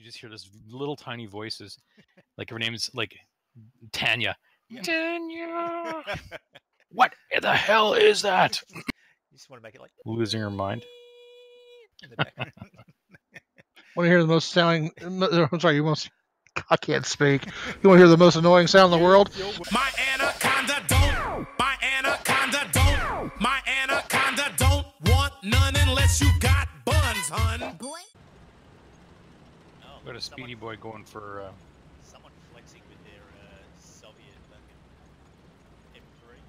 just hear this little tiny voices, like her name's like Tanya. Yeah. Tanya. What the hell is that? You just want to make it like Losing her mind. in the background. Want to hear the most sounding? I'm sorry, I can't speak. You want to hear the most annoying sound in the world? My anaconda don't. My anaconda don't. My anaconda don't want none unless you got buns, hun. Boy. Oh, Got a speedy boy going for. Someone flexing with their Soviet M3.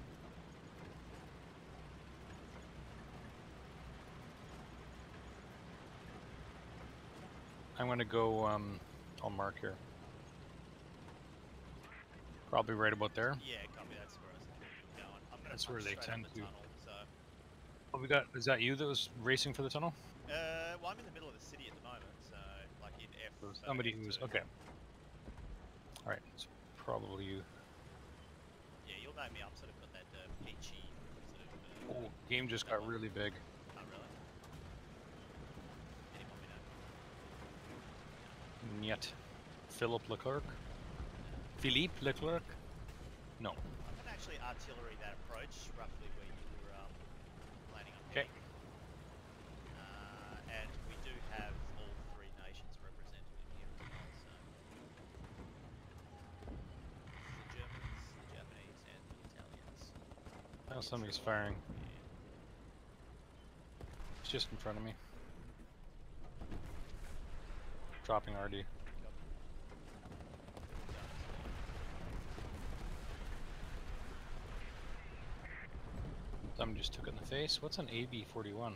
I'm gonna go. I'll mark here. Probably right about there. Yeah, copy. That's where I was going. I'm gonna That's where punch they straight tend up the to. tunnel, so. Oh, we got. Is that you that was racing for the tunnel? Well, I'm in the middle of the city at the moment, so like in F. Somebody who's F2. okay. All right, it's probably you. Yeah, you'll know me. I'm sort of got that peachy sort of. Oh, game just got really big. Oh, really? Anyone we know? Niet. Philip Leclerc. Philippe Leclerc. No. I'm gonna actually artillery that approach roughly where you were planning on Okay. heading. And we do have all three nations represented in here as well, so the Germans, the Japanese, and the Italians. Now somebody's firing. It's just in front of me. Dropping RD. Somebody just took it in the face. What's an AB-41? A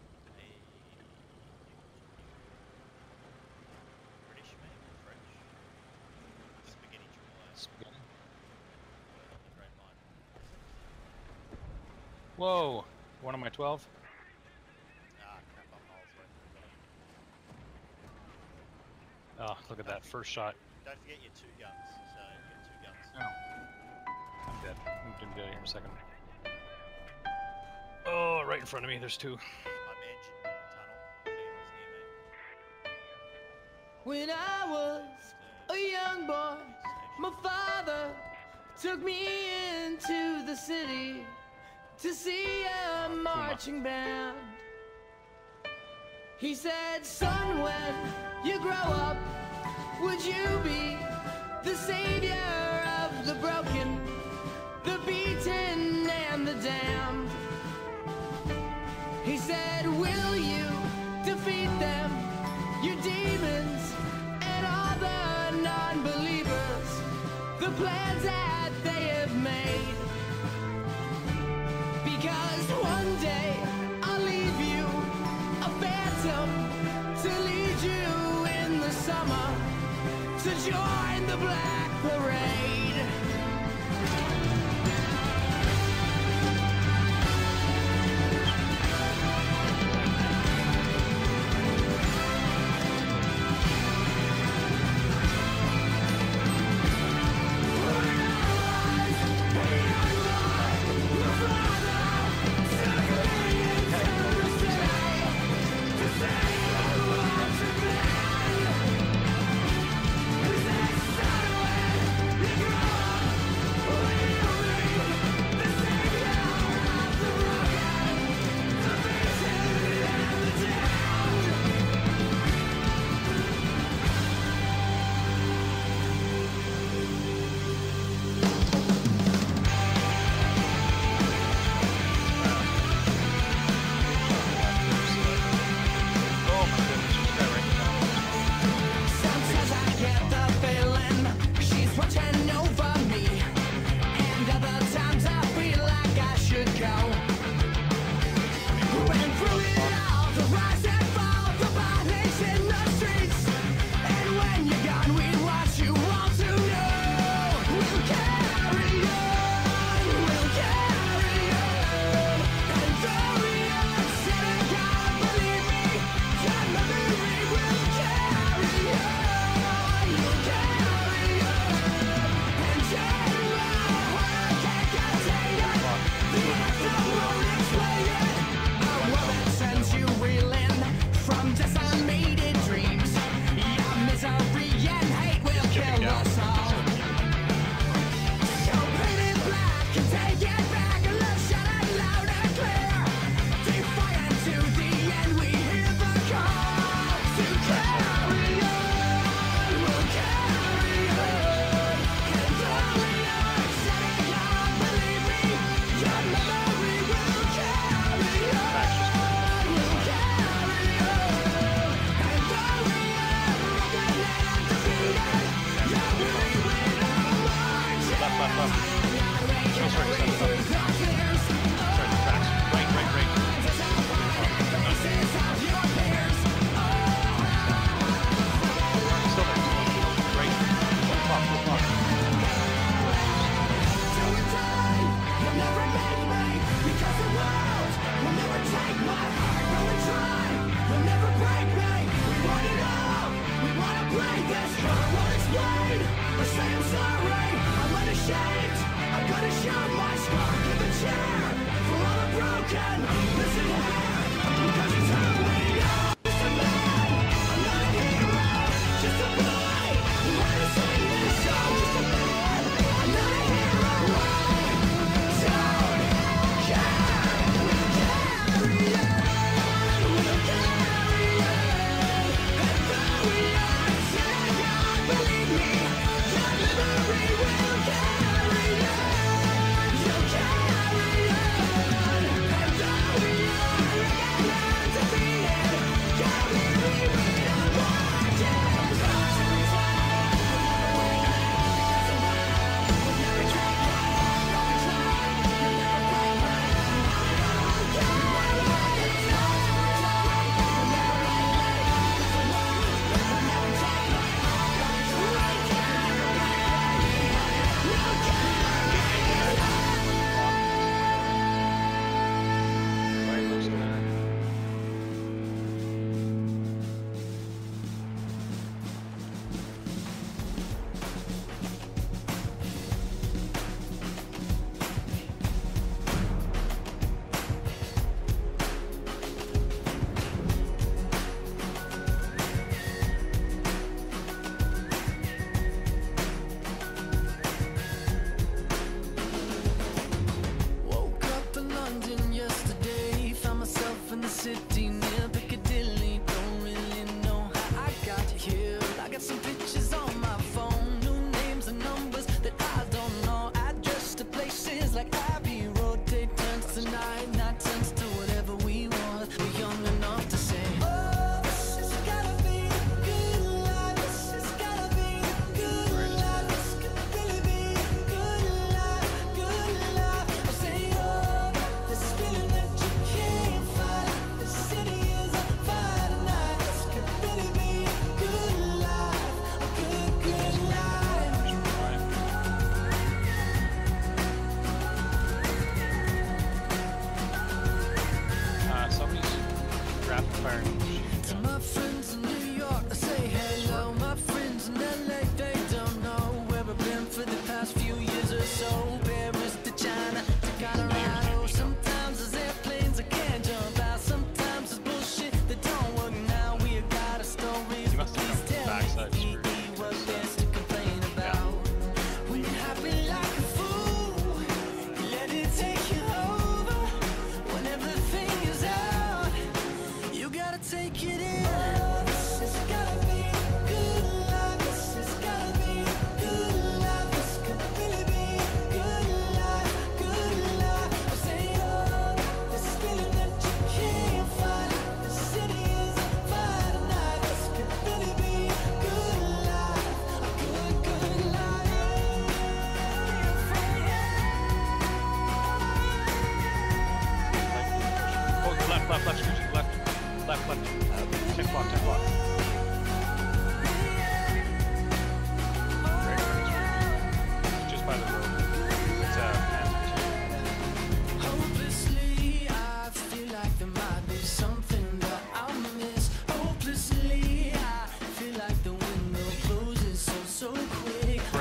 British, maybe French. Spaghetti triple A. Spaghetti. The Great Line. Whoa! One of my 12. Ah, crap! I'm miles away. Oh, look at that first shot. Don't forget your two guns. So you get two guns. Oh. I'm dead. I'm gonna be out of here in a second. Oh, right in front of me. There's two. I'm edging in the tunnel. If anyone's near me. When I was a young boy, my father took me into the city to see a marching band. He said, son, when you grow up, would you be the savior of the broken, the beaten, and the damned? He said, will you defeat them, your demons, and all the non-believers, the plans that they have made? Because one day I'll leave you a phantom to lead you in the summer to join the Black Parade.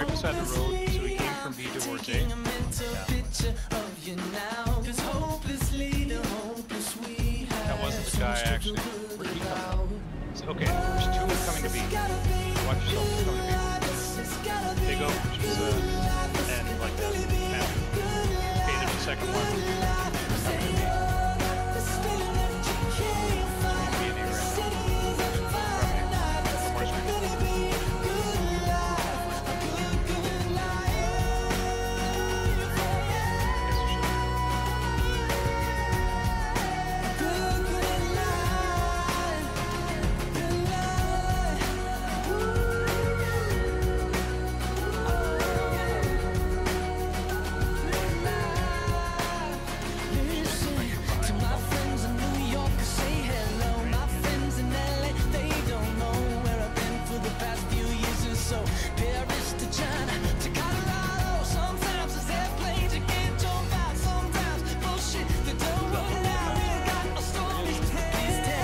right beside the road, so he came from B towards A. That wasn't the guy actually. Where did he come from? Okay, there's two coming to B. Watch yourself coming to B. Big O, which is and like that. Okay, there's the second one. Coming to B.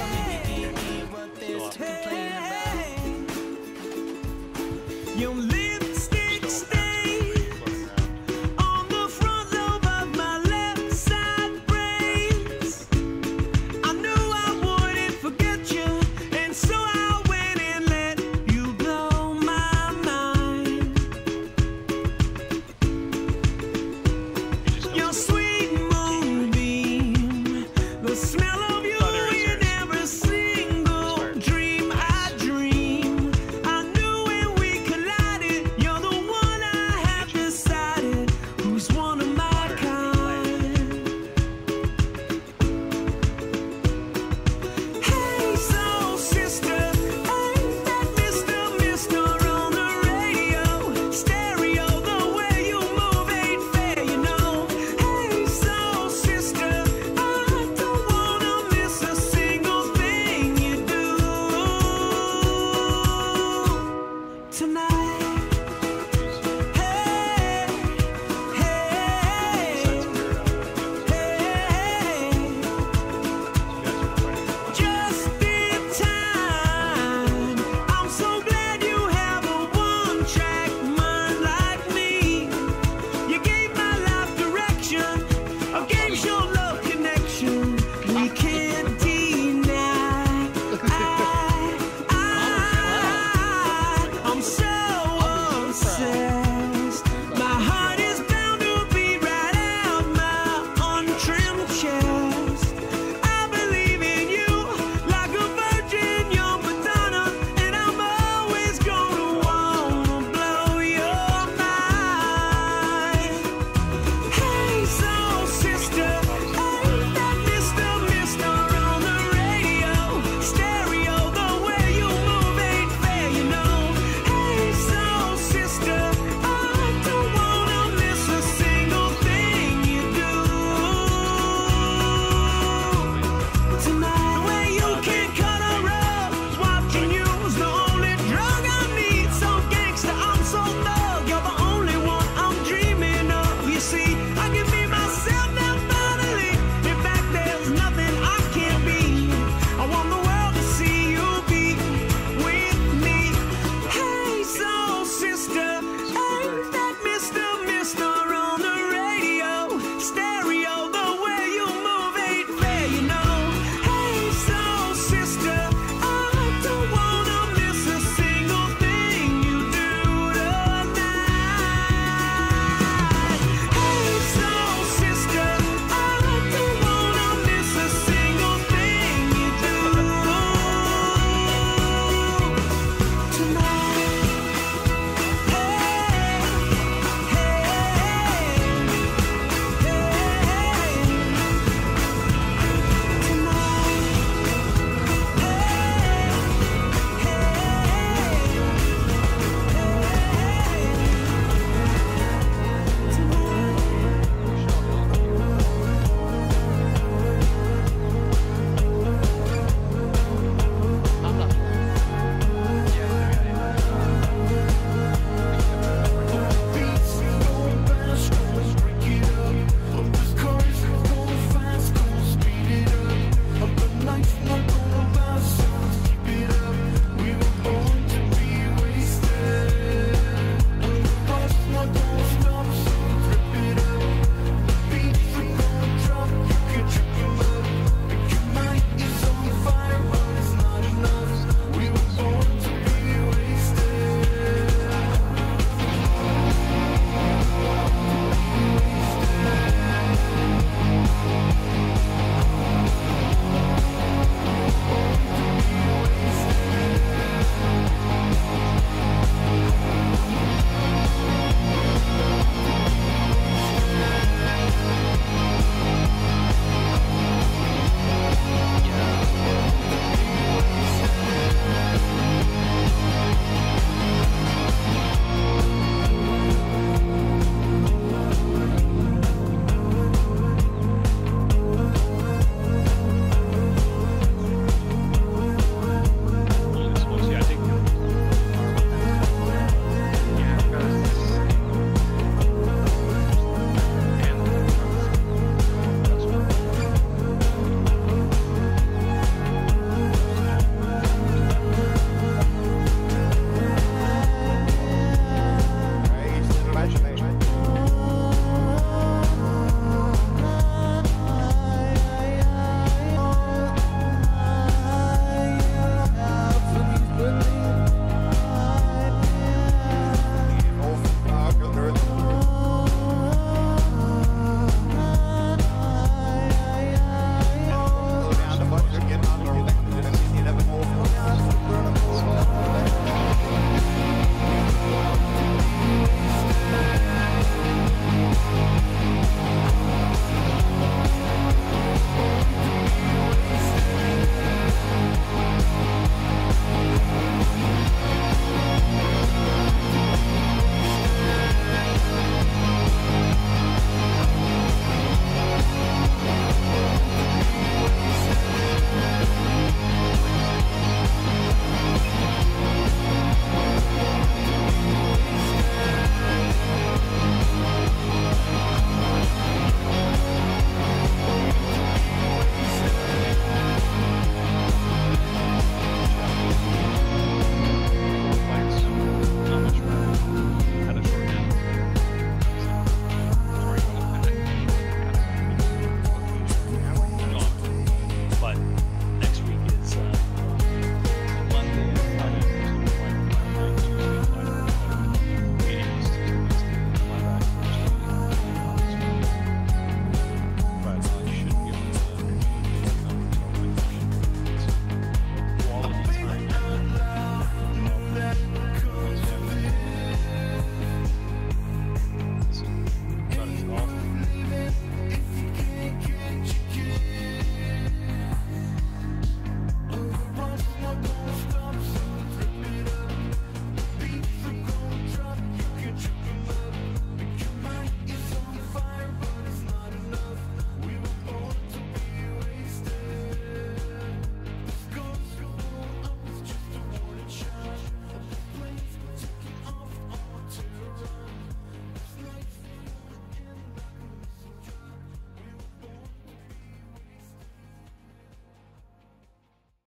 You live